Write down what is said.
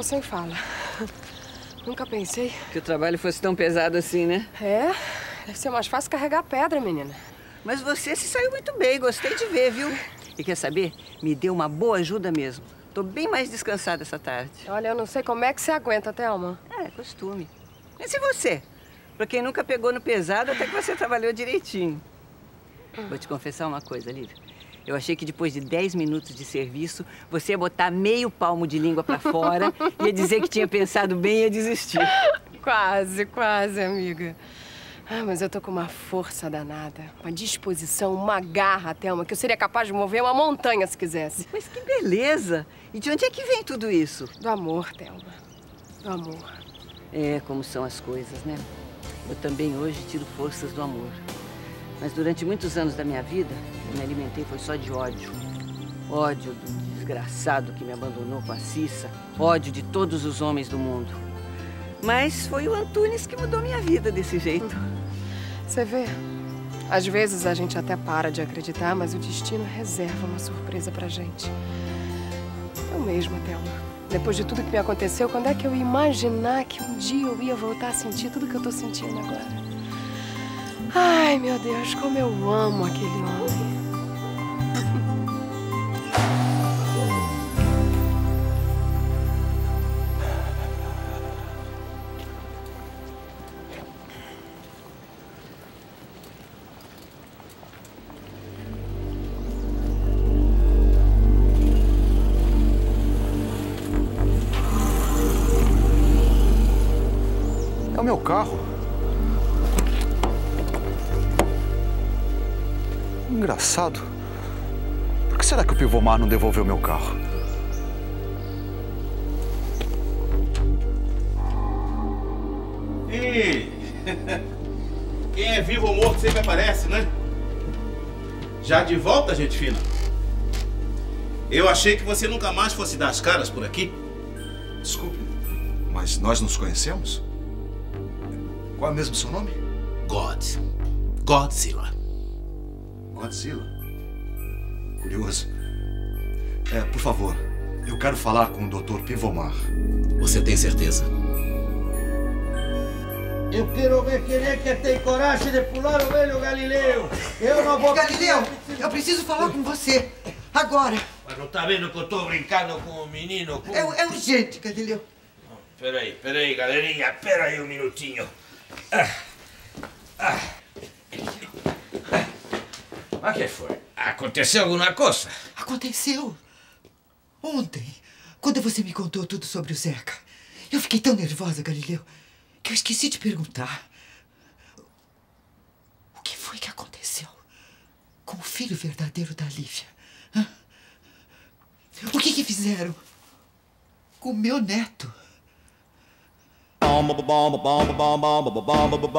sem fala. Nunca pensei. Que o trabalho fosse tão pesado assim, né? É, deve ser mais fácil carregar pedra, menina. Mas você se saiu muito bem, gostei de ver, viu? E quer saber? Me deu uma boa ajuda mesmo. Tô bem mais descansada essa tarde. Olha, eu não sei como é que você aguenta, Thelma. É, costume. Mas e você? Pra quem nunca pegou no pesado, até que você trabalhou direitinho. Vou te confessar uma coisa, Lívia. Eu achei que depois de 10 minutos de serviço, você ia botar meio palmo de língua pra fora, ia dizer que tinha pensado bem e ia desistir. Quase, quase, amiga. Ah, mas eu tô com uma força danada, uma disposição, uma garra, Thelma, que eu seria capaz de mover uma montanha se quisesse. Mas que beleza! E de onde é que vem tudo isso? Do amor, Thelma. Do amor. É, como são as coisas, né? Eu também hoje tiro forças do amor. Mas durante muitos anos da minha vida, eu me alimentei foi só de ódio. Ódio do desgraçado que me abandonou com a Cissa. Ódio de todos os homens do mundo. Mas foi o Antunes que mudou minha vida desse jeito. Você vê, às vezes a gente até para de acreditar, mas o destino reserva uma surpresa pra gente. Eu mesma, Thelma. Depois de tudo que me aconteceu, quando é que eu ia imaginar que um dia eu ia voltar a sentir tudo que eu tô sentindo agora? Ai, meu Deus, como eu amo aquele homem. É o meu carro. Engraçado. Por que será que o Pivomar não devolveu meu carro? Ih, quem é vivo ou morto sempre aparece, né? Já de volta, gente fina? Eu achei que você nunca mais fosse dar as caras por aqui. Desculpe, mas nós nos conhecemos? Qual é mesmo o seu nome? Godzilla. Godzilla? Curioso. Por favor, eu quero falar com o Dr. Pivomar. Você tem certeza? Eu quero ver quem é que tem coragem de pular o velho Galileu. Eu não vou... Galileu, eu preciso falar com você. Agora. Mas não tá vendo que eu tô brincando com o menino? É urgente, Galileu. Peraí, galerinha. Peraí um minutinho. Mas que foi? Aconteceu alguma coisa? Aconteceu. Ontem, quando você me contou tudo sobre o Zeca, eu fiquei tão nervosa, Galileu, que eu esqueci de perguntar. O que foi que aconteceu com o filho verdadeiro da Lívia? Hã? O que fizeram com o meu neto?